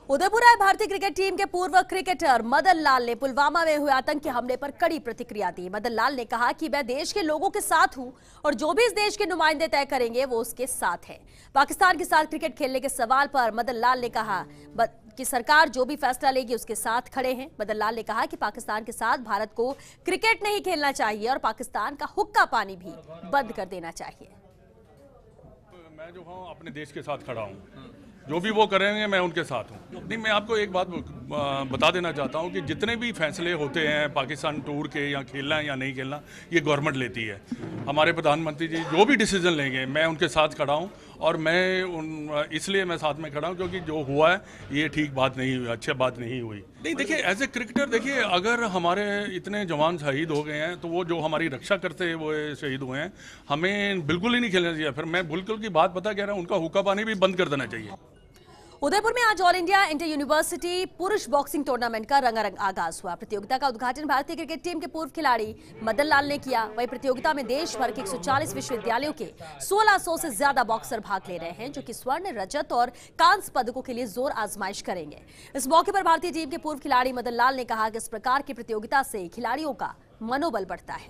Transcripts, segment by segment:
उदयपुर आए भारतीय cricket team के पूर्व क्रिकेटर मदन लाल ने पुलवामा में हुए आतंकी हमले पर कड़ी प्रतिक्रिया दी। मदन लाल ने कहा कि मैं देश के लोगों के साथ हूं और जो भी इस देश के नुमाइंदे तय करेंगे वो उसके साथ है। पाकिस्तान के साथ क्रिकेट खेलने के सवाल पर मदन लाल ने कहा कि सरकार जो भी फैसला लेगी उसके साथ खड़े हैं। मदन लाल ने कहा कि पाकिस्तान के साथ भारत को क्रिकेट नहीं खेलना चाहिए और पाकिस्तान का हुक्का पानी भी बंद कर देना चाहिए। मैं जो हूँ अपने देश के साथ खड़ा हूँ, जो भी वो करेंगे मैं उनके साथ हूँ। नहीं, मैं आपको एक बात बता देना चाहता हूँ कि जितने भी फैसले होते हैं पाकिस्तान टूर के, या खेलना है या नहीं खेलना, ये गवर्नमेंट लेती है। हमारे प्रधानमंत्री जी जो भी डिसीजन लेंगे मैं उनके साथ खड़ा हूँ, और मैं इसलिए मैं साथ में खड़ा हूँ क्योंकि जो हुआ है ये ठीक बात नहीं हुई, अच्छी बात नहीं हुई। नहीं, देखिए एज ए क्रिकेटर, देखिए अगर हमारे इतने जवान शहीद हो गए हैं तो वो जो हमारी रक्षा करते हैं वो शहीद हुए हैं, हमें बिल्कुल ही नहीं खेलना चाहिए। फिर मैं बिल्कुल की बात पता कह रहा हूँ, उनका हुक्का पानी भी बंद कर देना चाहिए। उदयपुर में आज ऑल इंडिया इंटर यूनिवर्सिटी पुरुष बॉक्सिंग टूर्नामेंट का रंगारंग आगाज हुआ। प्रतियोगिता का उद्घाटन भारतीय क्रिकेट टीम के पूर्व खिलाड़ी मदन लाल ने किया। वहीं प्रतियोगिता में देश भर के 140 विश्वविद्यालयों के 1600 से ज्यादा बॉक्सर भाग ले रहे हैं, जो कि स्वर्ण, रजत और कांस्य पदकों के लिए जोर आजमाइश करेंगे। इस मौके पर भारतीय टीम के पूर्व खिलाड़ी मदन लाल ने कहा कि इस प्रकार की प्रतियोगिता से खिलाड़ियों का मनोबल बढ़ता है।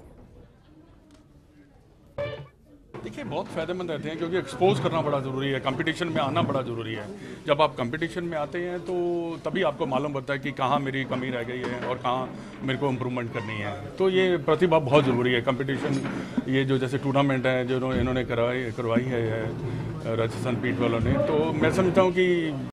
देखिए बहुत फ़ायदेमंद रहते हैं क्योंकि एक्सपोज करना बड़ा ज़रूरी है, कंपटीशन में आना बड़ा ज़रूरी है। जब आप कंपटीशन में आते हैं तो तभी आपको मालूम पड़ता है कि कहाँ मेरी कमी रह गई है और कहाँ मेरे को इम्प्रूवमेंट करनी है। तो ये प्रतिभा बहुत ज़रूरी है। कंपटीशन, ये जो जैसे टूर्नामेंट है जो इन्होंने करवाई है राजस्थान पीठ वालों ने, तो मैं समझता हूँ कि